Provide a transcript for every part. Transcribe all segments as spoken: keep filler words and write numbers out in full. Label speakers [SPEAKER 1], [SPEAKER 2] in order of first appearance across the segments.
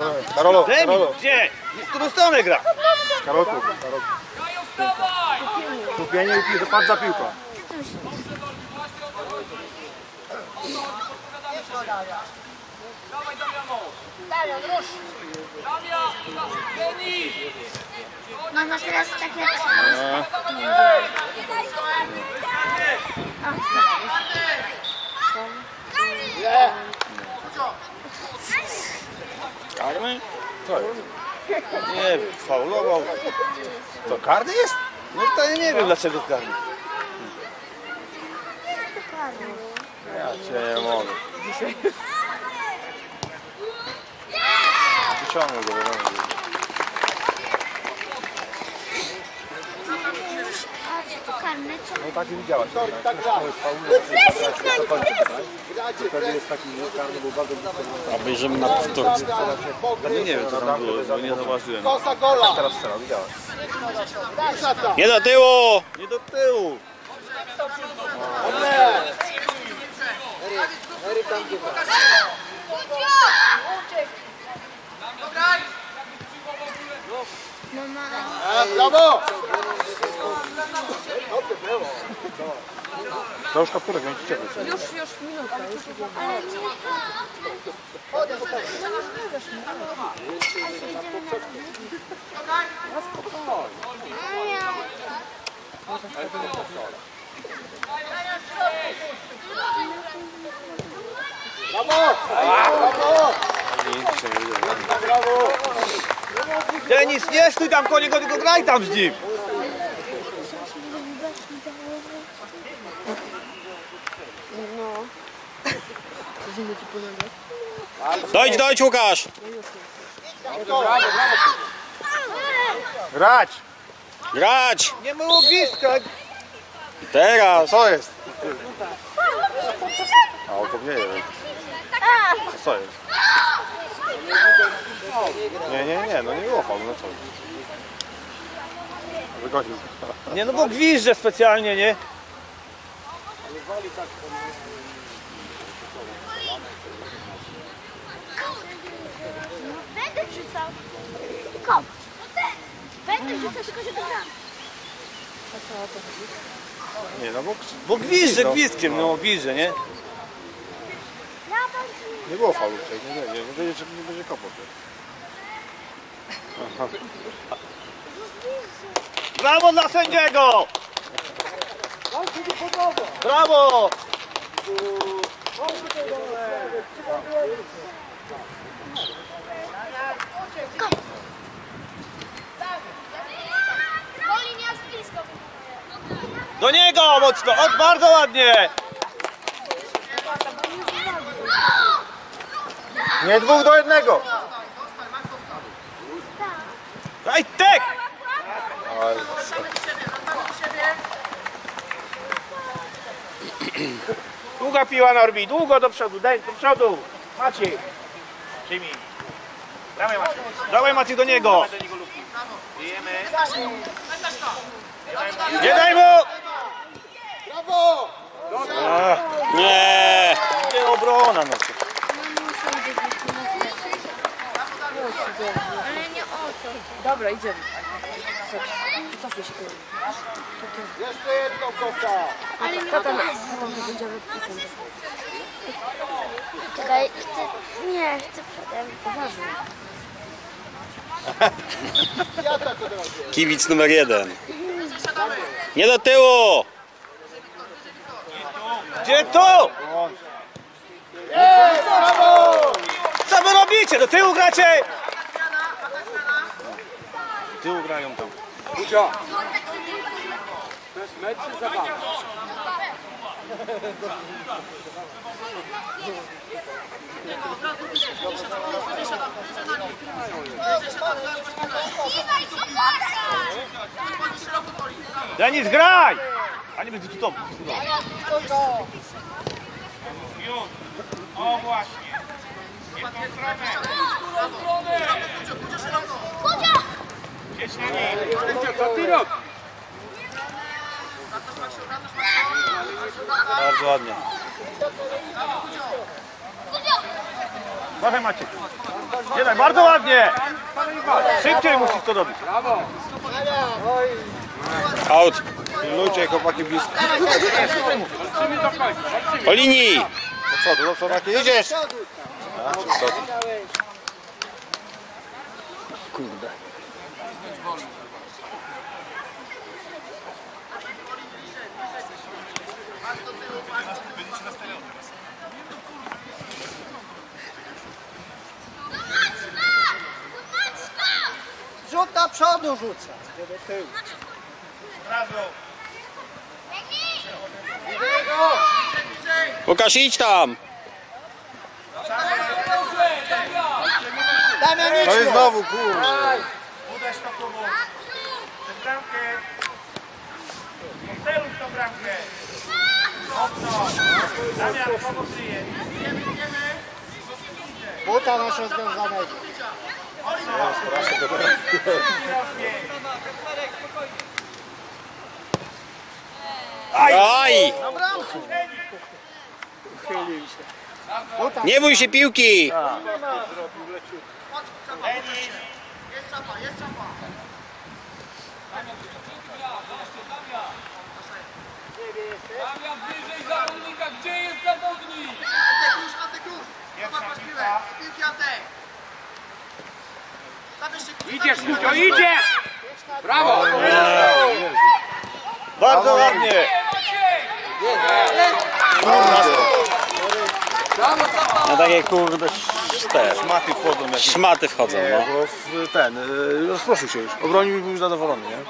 [SPEAKER 1] Karolo,
[SPEAKER 2] Denis,
[SPEAKER 1] Karolo.
[SPEAKER 2] gdzie? W którą stronę gra?
[SPEAKER 1] Karolku, Karolku. Skupienie i piłka, patrz za piłką.
[SPEAKER 3] Damian, rusz! No, no teraz tak jak...
[SPEAKER 1] Nie!
[SPEAKER 2] Karny? Co jest? Nie, faulował.
[SPEAKER 1] To karny jest?
[SPEAKER 2] No to ja nie wiem dlaczego karny.
[SPEAKER 1] Ja cię nie mogę. Wyciągnął go, wiadomo.
[SPEAKER 3] A co to karny? Co?
[SPEAKER 1] No taki widziałaś. Tak gra. Wtedy jest taki karny, był bardzo blisko.
[SPEAKER 2] Obejrzymy na powtórce. Ja nie wiem co tam było, bo nie zauważyłem.
[SPEAKER 1] Tak teraz strzelał, widziałaś.
[SPEAKER 2] Nie do tyłu! Nie do tyłu!
[SPEAKER 3] Mama.
[SPEAKER 1] Brawo! To już kapturek, więc ciebie.
[SPEAKER 4] Już, już minuta, już idziemy.
[SPEAKER 3] Ale nie.
[SPEAKER 1] Brawo! Brawo! Brawo!
[SPEAKER 2] Denis, nie stój tam koło niego, tylko graj tam z nim!
[SPEAKER 4] No. Zimny ci pomogę.
[SPEAKER 2] Dojdź, dojdź Łukasz!
[SPEAKER 1] Grać!
[SPEAKER 2] Grać!
[SPEAKER 1] Nie ma ogniska!
[SPEAKER 2] Teraz!
[SPEAKER 1] Co jest? A o to nie wiem. Co jest? Nie, nie, nie, no nie było faulu, no co? Wygodził.
[SPEAKER 2] Nie no bo gwizdże specjalnie, nie?
[SPEAKER 3] Będę rzucał. Kop. Będę rzucał, tylko że to gram.
[SPEAKER 1] Nie, no bo
[SPEAKER 2] Bo gwizdże gwizdkiem, no gwizdże, nie?
[SPEAKER 1] nie było faulu tutaj, nie, nie, nie, nie będzie, nie będzie kopał.
[SPEAKER 2] Brawo dla sędziego! Brawo! Do niego mocno! O, bardzo ładnie!
[SPEAKER 1] Nie dwóch do jednego!
[SPEAKER 2] Daj tek!
[SPEAKER 5] Długa piła Norbi, długo do przodu, daj do przodu. Maciej. Przyjmij. Dawaj Maciej.
[SPEAKER 2] Dawaj Maciej do niego!
[SPEAKER 5] Bijemy.
[SPEAKER 2] Nie daj mu!
[SPEAKER 1] Brawo!
[SPEAKER 2] Nie! Nie obrona no.
[SPEAKER 3] Ale nie o to.
[SPEAKER 4] Dobra, idziemy. Cofnij się.
[SPEAKER 1] Jeszcze jedną kopka!
[SPEAKER 3] Ale nie o
[SPEAKER 4] Tata,
[SPEAKER 3] to.
[SPEAKER 4] będziemy pisać.
[SPEAKER 3] Czekaj, chcę... Nie, chcę przodem.
[SPEAKER 4] Uważaj.
[SPEAKER 2] Kibic numer jeden. Nie do tyłu! Gdzie to?
[SPEAKER 1] Jest! Brawo!
[SPEAKER 2] Co wy robicie? Do tyłu gracie? Do tyłu grają tam.
[SPEAKER 1] Lucia! To jest mecz czy zabawa?
[SPEAKER 2] Denis, graj! A nie będzie tu to.
[SPEAKER 5] O właśnie. Nie w tą stronę. Jedź na niej. Co ty robisz?
[SPEAKER 2] Bardzo ładnie.
[SPEAKER 5] Trochę macie. Nie daj, bardzo ładnie. Szybciej musisz to robić.
[SPEAKER 2] Out. Pilnujcie, chłopaki blisko. Po linii. Do przodu, do przodu, jedziesz. A, do przodu. Kurde.
[SPEAKER 6] Rzut do przodu rzuca.
[SPEAKER 2] Łukasz, idź tam. To jest znowu, kurde.
[SPEAKER 5] Uderz to klubu. Przed bramkę. Celuj w tą bramkę. Mocno. Damian, pomóż żyje.
[SPEAKER 6] Buta masz rozwiązanego.
[SPEAKER 2] Aj! Nie bój się piłki.
[SPEAKER 1] Damian, bliżej zawodnika, gdzie jest zawodnik?
[SPEAKER 5] Idziesz, Kucio, idziesz!
[SPEAKER 1] Brawo!
[SPEAKER 2] Bardzo ładnie. No takie kurde te
[SPEAKER 7] Szmaty wchodzą jakieś.
[SPEAKER 2] szmaty wchodzą,
[SPEAKER 7] Nie,
[SPEAKER 2] no.
[SPEAKER 7] bo w ten, y, rozproszył się już. Obronił i był już zadowolony, nie?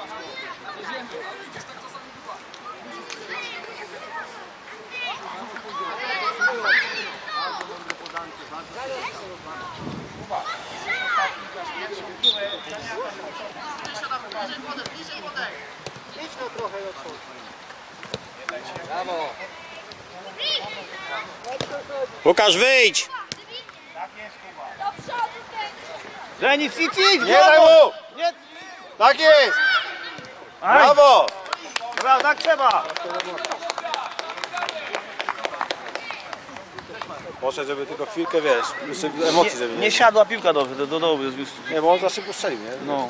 [SPEAKER 2] Łukasz, wyjdź.
[SPEAKER 5] Denis, idź, idź!
[SPEAKER 7] Nie daj mu! Nie. Tak jest! Brawo!
[SPEAKER 5] Dobra, tak trzeba!
[SPEAKER 7] Poszedł, żeby tylko chwilkę, wiesz, jeszcze emocji, żeby
[SPEAKER 5] Nie,
[SPEAKER 7] nie...
[SPEAKER 5] nie siadła piłka dobrze, do, do dołu jest już.
[SPEAKER 7] Nie, bo on za szybko strzelił, nie?
[SPEAKER 5] No.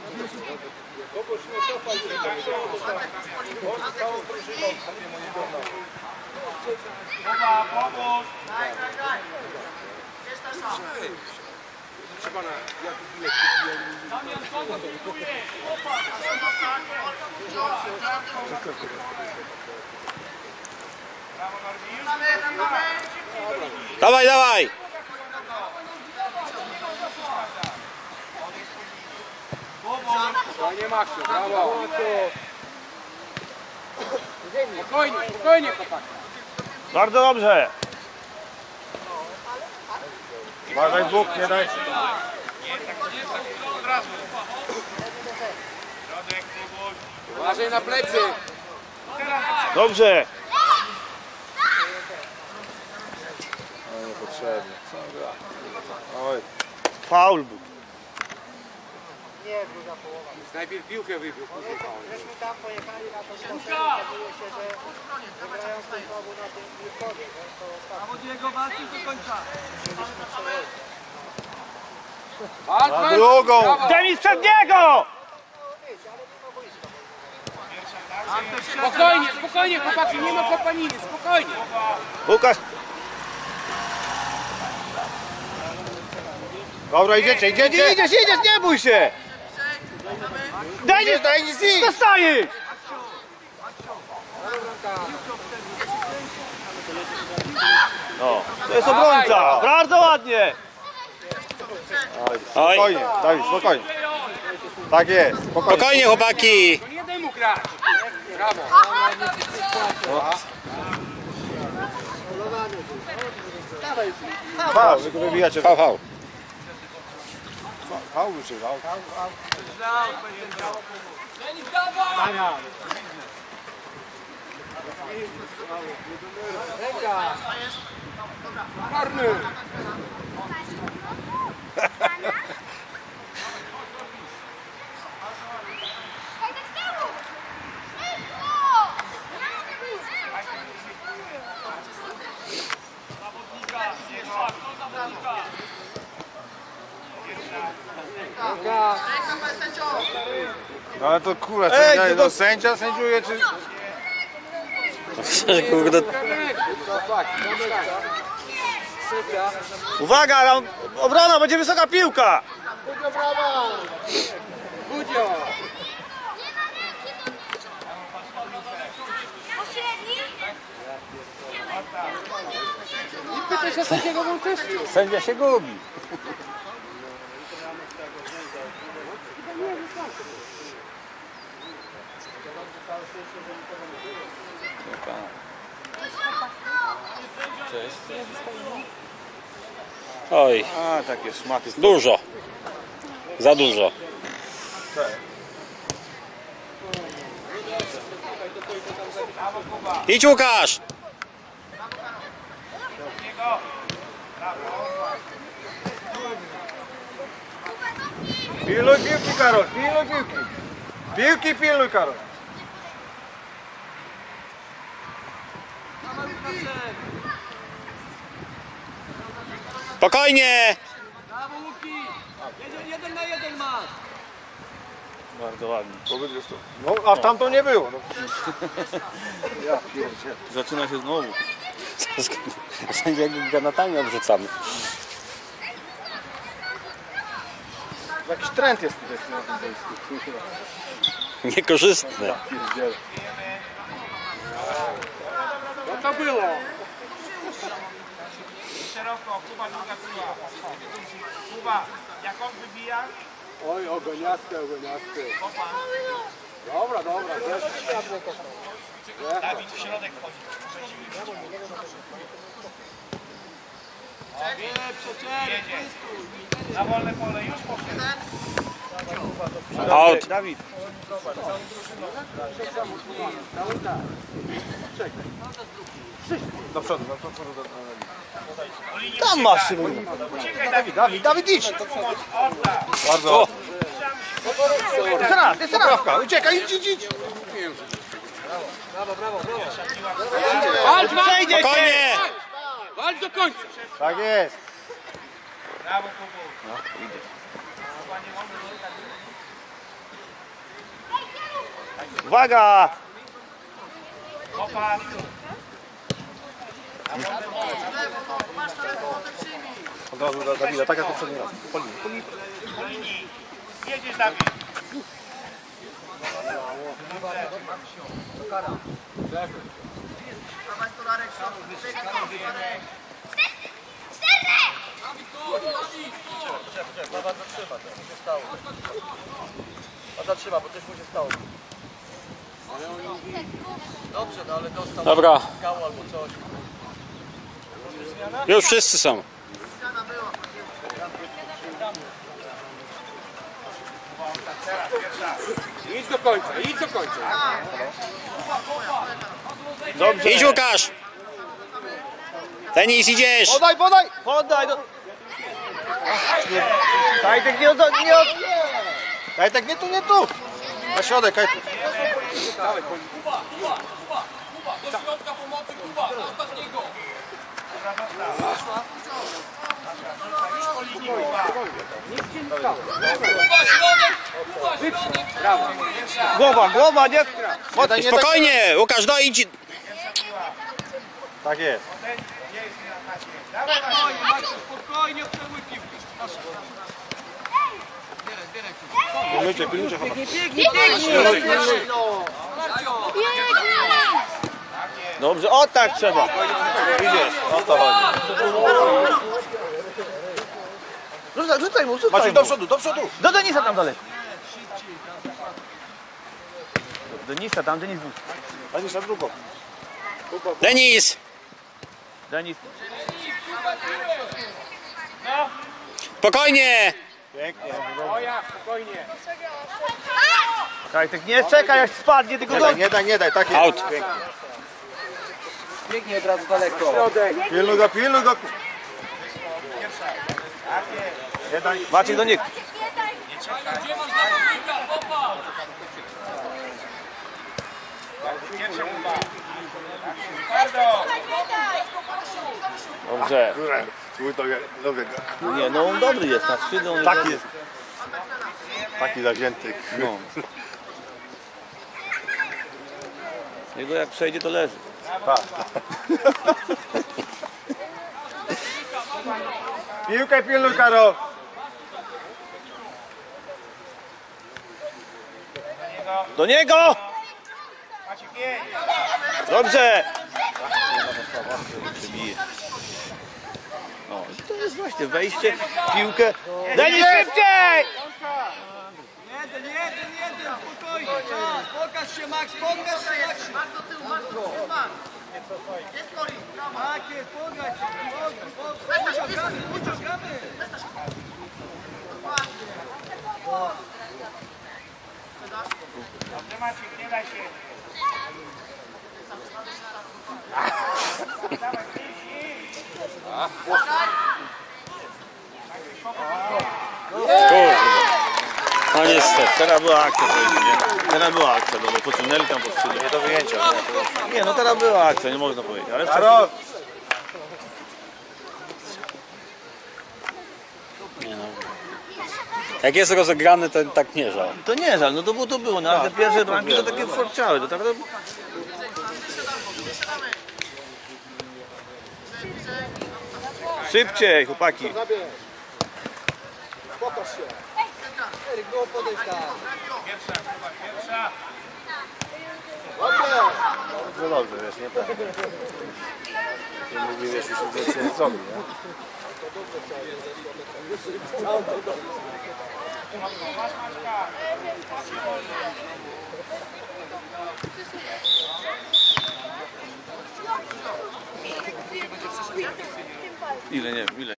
[SPEAKER 2] Dawaj, dawaj.
[SPEAKER 1] Panie Maksiu, brawo! Spokojnie, spokojnie, chłopak.
[SPEAKER 5] Bardzo dobrze.
[SPEAKER 7] Uważaj w bok, nie daj.
[SPEAKER 1] Uważaj na plecy.
[SPEAKER 5] Dobrze.
[SPEAKER 7] No niepotrzebnie. Oj.
[SPEAKER 5] Faul był.
[SPEAKER 1] Najpierw piłkę wybił.
[SPEAKER 6] Myśmy tam pojechali na to spotkanie, okazuje się, że wygrający znowu na tym wychodzie.
[SPEAKER 1] Walcz,
[SPEAKER 7] Na
[SPEAKER 1] walcz.
[SPEAKER 7] drugą!
[SPEAKER 1] Brawo.
[SPEAKER 5] Denis przed niego!
[SPEAKER 1] Spokojnie, spokojnie, chłopaki, nie ma kopaniny, spokojnie.
[SPEAKER 5] Łukasz,
[SPEAKER 7] Dobra, idziecie, idziecie!
[SPEAKER 5] idziesz, idziesz, nie bój się! Denis,
[SPEAKER 7] Daj nic nic!
[SPEAKER 5] dostajesz! No, to jest obrońca, bardzo ładnie!
[SPEAKER 7] Oj,
[SPEAKER 2] Oj.
[SPEAKER 7] spokojnie, Dawid, spokojnie. Tak jest, spokojnie.
[SPEAKER 2] Spokojnie, chłopaki.
[SPEAKER 1] To nie daj mu grać. Brawo.
[SPEAKER 7] Faul, tylko wybijacie.
[SPEAKER 2] Hał, hał.
[SPEAKER 7] Faul używał.
[SPEAKER 1] Karny.
[SPEAKER 3] Zawodnika!
[SPEAKER 7] No ale to kurwa,
[SPEAKER 2] Ej,
[SPEAKER 7] sędzia,
[SPEAKER 2] to-
[SPEAKER 7] no, sędzia sędziuje czy...
[SPEAKER 2] Kurde. Uwaga, tam obrona, będzie wysoka piłka. Sędzia się gubi.
[SPEAKER 8] Oj,
[SPEAKER 7] A, takie szmaty.
[SPEAKER 8] dużo. Za dużo. Idź Łukasz!
[SPEAKER 7] Pilnuj piłki, Karol, pilnuj piłki. Piłki pilnuj, Karol.
[SPEAKER 8] Spokojnie!
[SPEAKER 2] Bardzo ładnie.
[SPEAKER 7] No, a tam to nie było. No.
[SPEAKER 2] Zaczyna się znowu.
[SPEAKER 8] Sędzia jak granatami obrzucamy.
[SPEAKER 7] Jakiś trend jest tutaj na tym boisku.
[SPEAKER 8] Niekorzystne.
[SPEAKER 6] No to było.
[SPEAKER 5] Szeroko, Kuba, druga Kuba. Kuba, jak on wybija,
[SPEAKER 6] Oj, ogoniaskę, ogoniaskę. Dobra, dobra, też.
[SPEAKER 5] Dawid w środek wchodzi.
[SPEAKER 6] Nie, przecież.
[SPEAKER 5] Na wolne pole już poszedł.
[SPEAKER 8] Out.
[SPEAKER 2] Dawid.
[SPEAKER 7] Do przodu, do przodu. Do przodu.
[SPEAKER 2] Tam masz Szymon.
[SPEAKER 5] Uciekaj, Dawid.
[SPEAKER 7] Dawid, Dawid, idź!
[SPEAKER 5] Odda.
[SPEAKER 7] Bardzo.
[SPEAKER 2] Jeszcze raz, jeszcze raz.
[SPEAKER 7] Poprawka, uciekaj, idź, idź, idź.
[SPEAKER 2] Przejdzie
[SPEAKER 8] Spokojnie!
[SPEAKER 6] Walcz do końca.
[SPEAKER 7] Tak jest.
[SPEAKER 5] Brawo, Kubu.
[SPEAKER 2] Uwaga!
[SPEAKER 5] Kopa.
[SPEAKER 7] Od razu do Dawida, tak jak poprzedni raz. Po linii, po linii.
[SPEAKER 5] Po linii. Jedziesz, Dawid.
[SPEAKER 6] Zatrzyma, bo coś mu się stało. Dobrze, no ale dostał
[SPEAKER 8] Dobra,
[SPEAKER 6] gał albo coś.
[SPEAKER 8] już wszyscy są.
[SPEAKER 6] Idź do końca, idź do końca.
[SPEAKER 2] Dobrze.
[SPEAKER 8] Idź Łukasz! Tenis, idziesz!
[SPEAKER 7] Podaj, podaj!
[SPEAKER 2] Podaj do... Kajtek nie od... Nie od...
[SPEAKER 7] Kajtek, nie tu, nie tu! Na środek, Kajtek.
[SPEAKER 2] Głowa, głowa, nie...
[SPEAKER 7] Nie daj, nie daj.
[SPEAKER 8] Spokojnie! Łukasz, dojdź!
[SPEAKER 7] Tak jest.
[SPEAKER 6] Spokojnie, przejmuj piłkę.
[SPEAKER 7] Pilnujcie, pilnujcie chyba.
[SPEAKER 2] Dobrze, o tak trzeba.
[SPEAKER 7] Idziesz, o to chodzi.
[SPEAKER 2] Rzucaj, rzucaj mu, rzucaj
[SPEAKER 7] Maciek,
[SPEAKER 2] mu.
[SPEAKER 7] do przodu, do przodu.
[SPEAKER 2] Do Denisa tam dalej. Denisa, tam Denis był.
[SPEAKER 7] Ani za drugą.
[SPEAKER 8] Denis!
[SPEAKER 2] Denis.
[SPEAKER 8] Spokojnie!
[SPEAKER 7] Pięknie.
[SPEAKER 6] Oja, spokojnie.
[SPEAKER 2] Kajtek, nie czekaj, jak spadnie, tylko
[SPEAKER 7] Nie
[SPEAKER 2] do...
[SPEAKER 7] daj, nie daj, nie daj, tak jest.
[SPEAKER 8] Out.
[SPEAKER 7] Pięknie.
[SPEAKER 6] Biegnie od razu daleko. Środek.
[SPEAKER 7] Pilnuj go, pilnuj go. Nie daj.
[SPEAKER 2] Maciek do niego.
[SPEAKER 8] Dobrze.
[SPEAKER 7] Twój to lubię go.
[SPEAKER 2] Nie, no on dobry jest, na skrzydle on
[SPEAKER 7] Taki
[SPEAKER 2] jest.
[SPEAKER 7] jest. Taki zagięty.
[SPEAKER 2] No. Jego jak przejdzie to leży.
[SPEAKER 7] Tak. Piłkę pilnuj, Karol.
[SPEAKER 2] Do niego! Dobrze! No i to jest właśnie wejście, piłkę.
[SPEAKER 5] Denis, szybciej!
[SPEAKER 6] Jeden, jeden, jeden, spokojnie. Czas, pokaż się, Max, pokaż się, Max.
[SPEAKER 1] Max do tyłu, Max do tyłu, Max. Jest Kori.
[SPEAKER 6] Tak jest, pokaż się, pokaż, pokaż. Uciągamy, uciągamy.
[SPEAKER 5] Dobrze Maciek, nie daj się.
[SPEAKER 8] Kurde. No niestety.
[SPEAKER 2] Teraz była akcja, powiedzmy, nie? Teraz była akcja, no bo pociągnęli tam po skrzydle.
[SPEAKER 7] Nie do wyjęcia.
[SPEAKER 2] Nie, no teraz była akcja, nie można powiedzieć, ale wcześniej...
[SPEAKER 7] Karol.
[SPEAKER 8] Nie no. Jak jest rozegrany, to tak nie żal.
[SPEAKER 2] To nie żal, no to było, to było, no ale te pierwsze bramki to takie forczały, to tak... Szybciej, chłopaki.
[SPEAKER 6] Pokaż się. Eryk, było podejść tam. Dobrze.
[SPEAKER 7] No dobrze, wiesz, nie tak. Nie mówi, wiesz, już więcej nie zrobi, nie?
[SPEAKER 2] Ile, nie wiem, ile.